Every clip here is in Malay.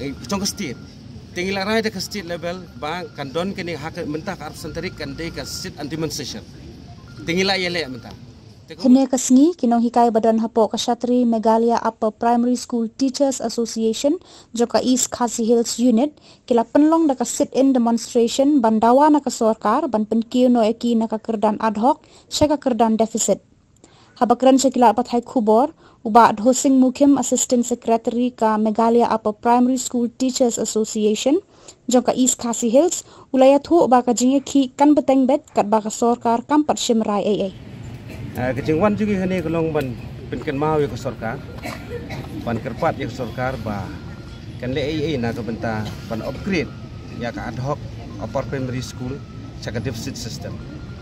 Trong state tinggal rai ke state level bang kandon kini hak mentah ke arsenterik kan de ke state and demonstration tinggal ya le mentah. Hene kasngi kinong hikay badan hapo kashatri Megalia Upper Primary School Teachers Association joka East Khasi Hills Unit kila penlong naka sit-in demonstration bandawa naka sorkar ban penkiyo no eki naka kerdan ad hoc syaka kerdan deficit. Habakran syakila apat hai kubor uba adhosing mukim Assistant Secretary ka Megalia Upper Primary School Teachers Association joka East Khasi Hills ulayat hu uba kajingnya ki kan beteng bet kat baka sorkar kampat shimrai AA. Kejengwan juga ini kalau penken mau ya ke sorkar, ban kerpat ya ke sorkar bah kan le nak ke benta ban upgrade ya ke ad hoc upper primary school cak deficit system.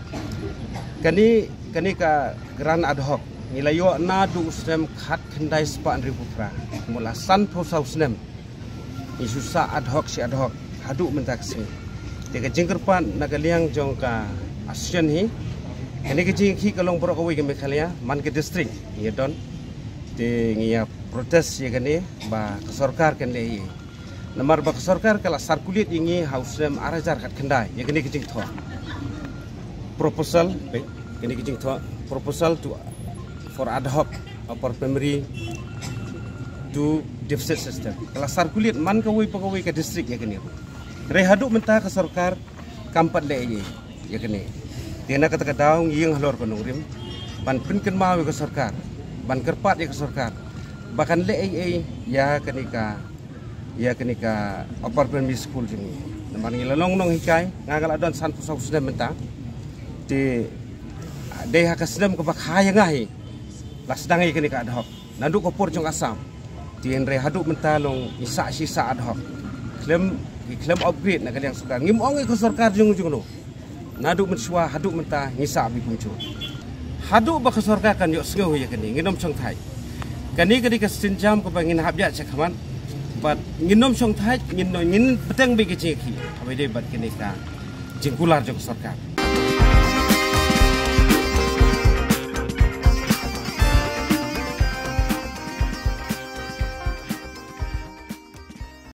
Kani ka gran ad hoc nilayo na du usnem khat kendai sepan ribu pra mula san posau snem isusa ad hoc si ad hoc hadu menta kesini. Tiga jengkerpat nak liang jong ka asian hi. Ini kecil ki kalau berkawai ke Meghalaya, man ke distrik, ya don, di ngia protes ya kan ni, bah kesorkar kan le, namar bah kesorkar kalau sarkulit ini hausem arajar kat kendai, ya kan ni kecil thua. Proposal, ini kecil thua, proposal to for ad hoc upper primary to deficit system. Kalau sarkulit man kawai pegawai ke distrik ya kan ni, rehaduk mentah kesorkar kampat le ya kan ni. Tiada kata daung yang halor konurim, ban penken mau ke sorkar, ban kerpat ya ke sorkar, bahkan le ya kenika upper primary school ini. Nampak ni long hikai, ngagal adon san pusau sudah mentah, di deh kasdem ke bakhaya ngahi, las dangai kenika ad hoc, nadu kopor jong asam, di enre haduk mentah long isa ad hoc, klaim upgrade nak yang sorkar, ngimong ke sorkar jong no. Naduk mensua haduk mentah ngisa abi puncu. Haduk baka sorga kan yok sengau ya kini nginom song thai. Kani kadi kesinjam ke bangin habja cakaman. Bat nginom song thai ngin peteng bagi ceki. Abai deh bat kini ka jengkular jok sorga.